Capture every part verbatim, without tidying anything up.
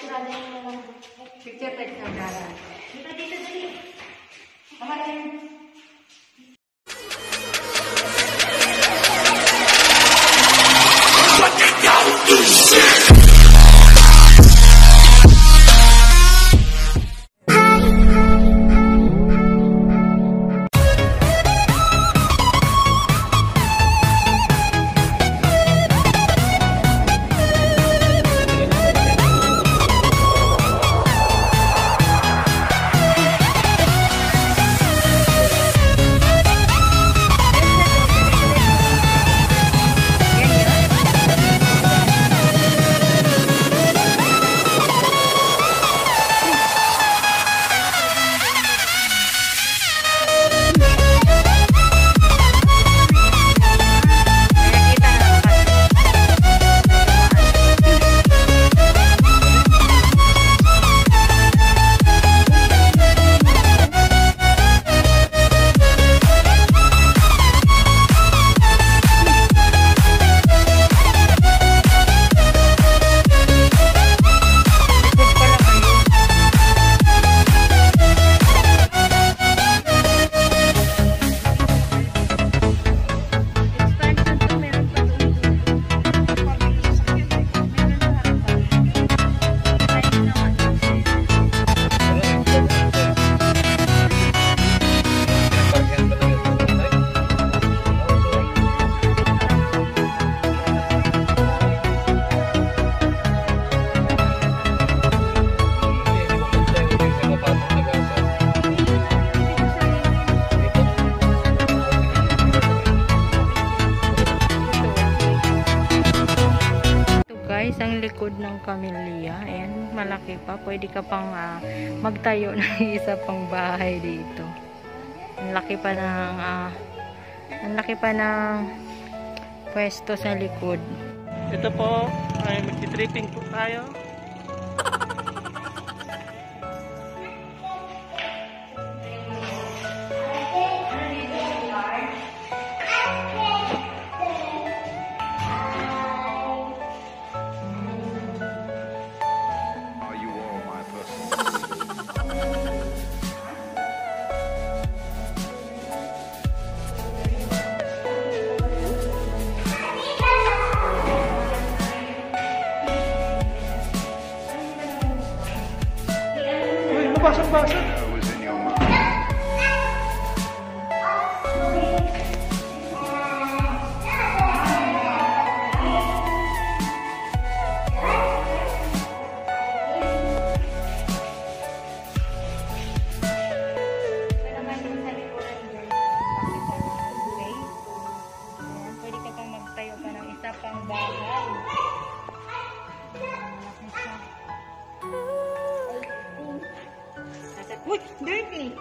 Picture tayo sa gara. Dito, dito, dali. Kamarin. Guys, ang likod ng Camellia, ayan, malaki pa, pwede ka pang uh, magtayo ng isa pang bahay dito. Ang laki pa ng uh, ang laki pa ng pwesto sa likod. Ito po ay magti-tripping po tayo. Basag-basag. Pwede ka pang magtayo pa ng isa pang bahay. Uy, dirty!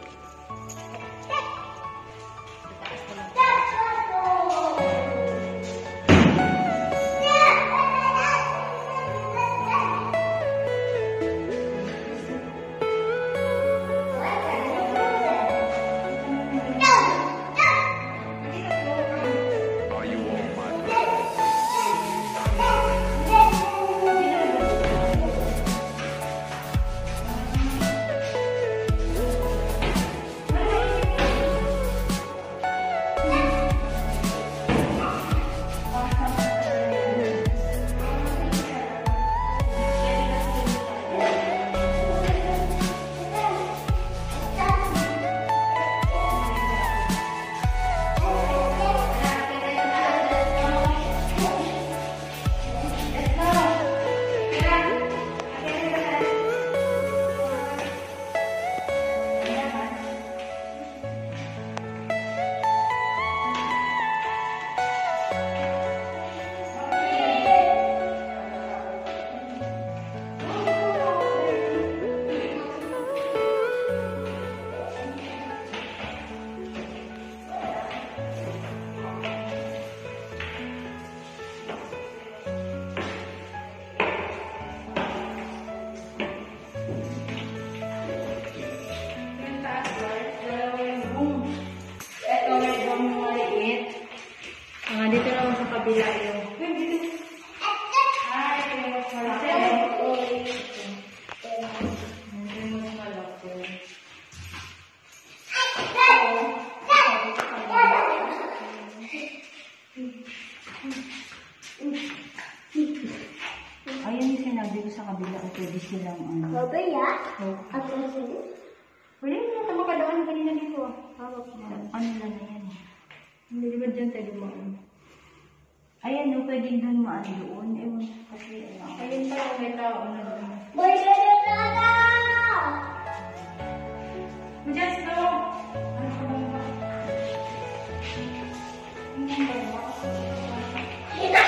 sabi ko sa kabila ko pwede silang ano. Babaya? Oh. At ano? Pwede mo na makadaan kanina dito. Hawak mo. Ano lang na yan. Hindi ba dyan tayo dumaan? Ayan, no, pwede doon maan doon. Ewan, kasi ano. Ayun pa, may tao na doon. Boy, gano'n na na! Just no! Ano ka bang ba? Hindi ba ba? Kita!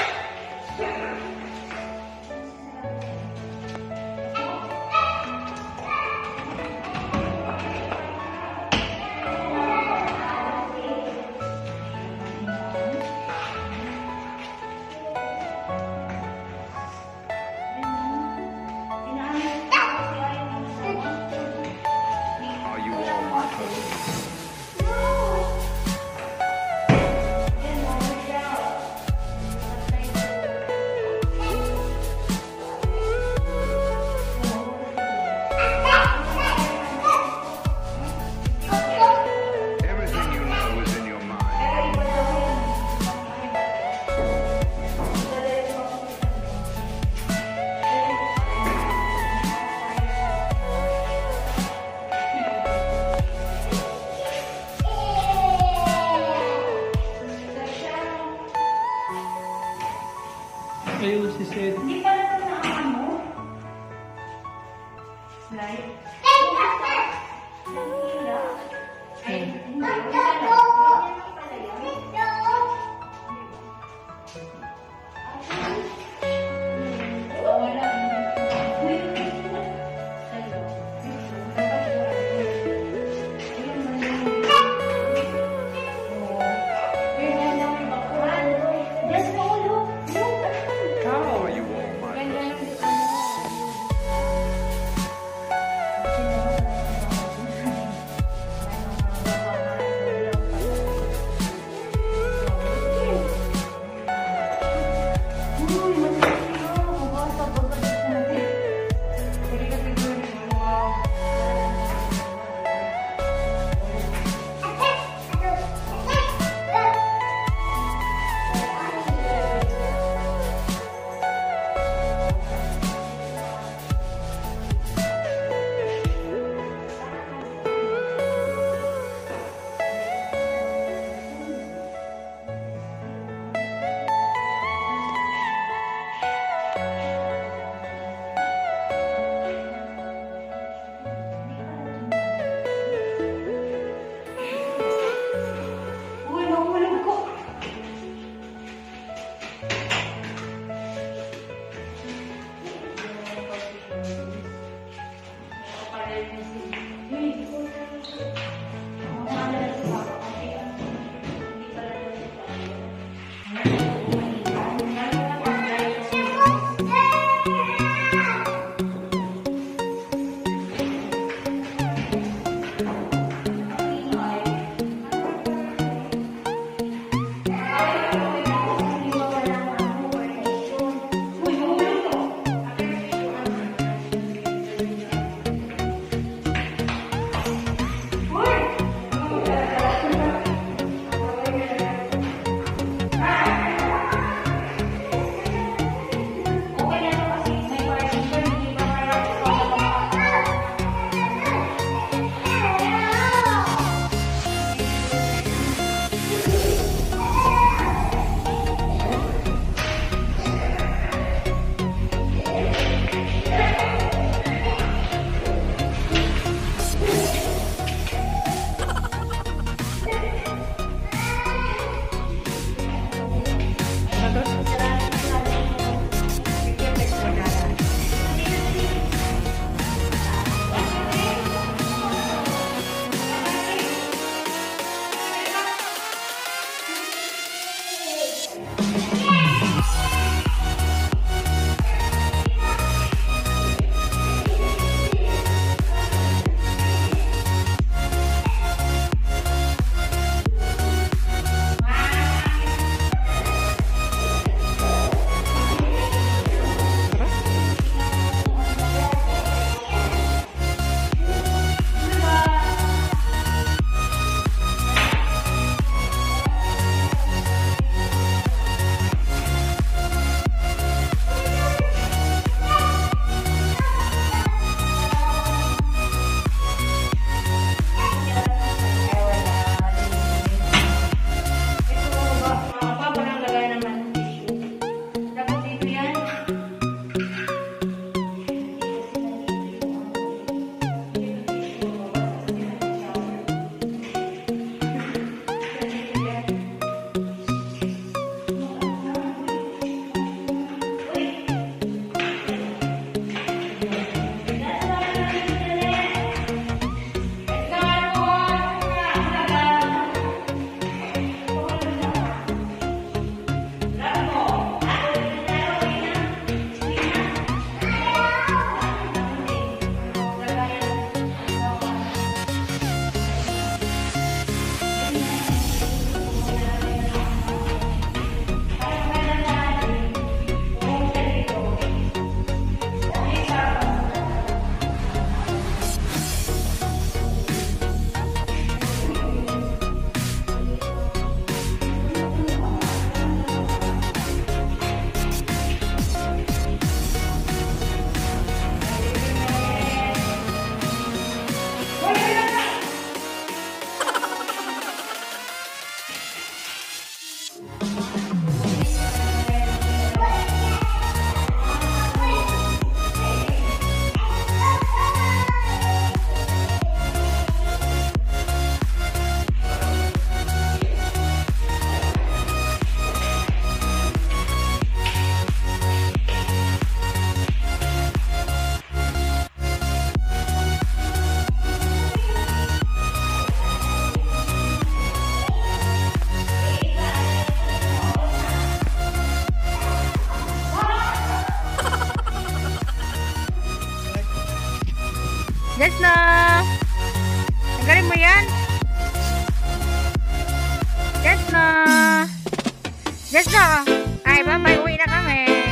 Are you all my husbands? Everything you know is in your mind. Ayun si Sed. Hindi pa naman na ang ano? Like? Ay, hindi. Are you all my husbands? Jesna! Tanggalin mo yan? Jesna! Jesna! Ay, bye-bye. Uwi na kami.